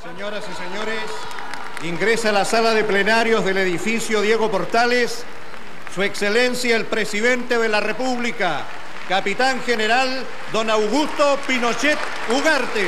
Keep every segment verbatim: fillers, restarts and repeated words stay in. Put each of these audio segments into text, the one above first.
Señoras y señores, ingresa a la sala de plenarios del edificio Diego Portales Su Excelencia el Presidente de la República, Capitán General don Augusto Pinochet Ugarte.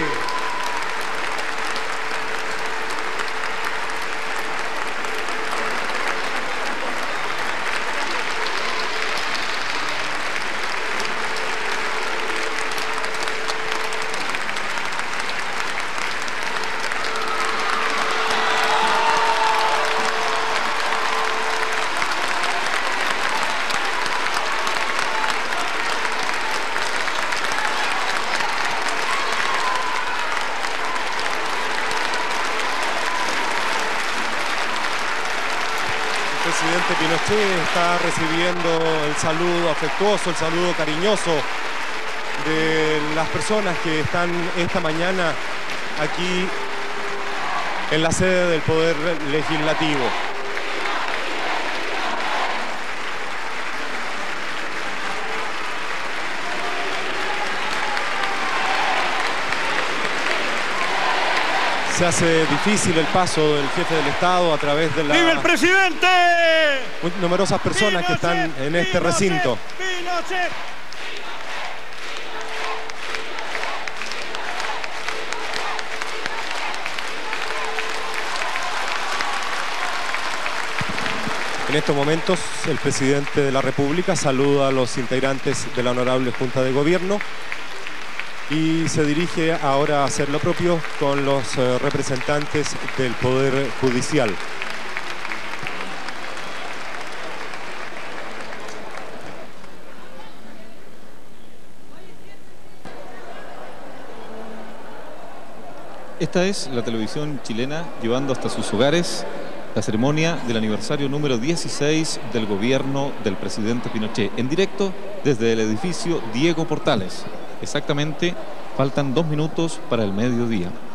El presidente Pinochet está recibiendo el saludo afectuoso, el saludo cariñoso de las personas que están esta mañana aquí en la sede del Poder Legislativo. Se hace difícil el paso del jefe del Estado a través de la... ¡Vive el presidente! Muy numerosas personas que están en este recinto. Pinochet. En estos momentos el presidente de la República saluda a los integrantes de la Honorable Junta de Gobierno y se dirige ahora a hacer lo propio con los eh, representantes del Poder Judicial. Esta es la televisión chilena llevando hasta sus hogares la ceremonia del aniversario número dieciséis del gobierno del presidente Pinochet, en directo desde el edificio Diego Portales. Exactamente, faltan dos minutos para el mediodía.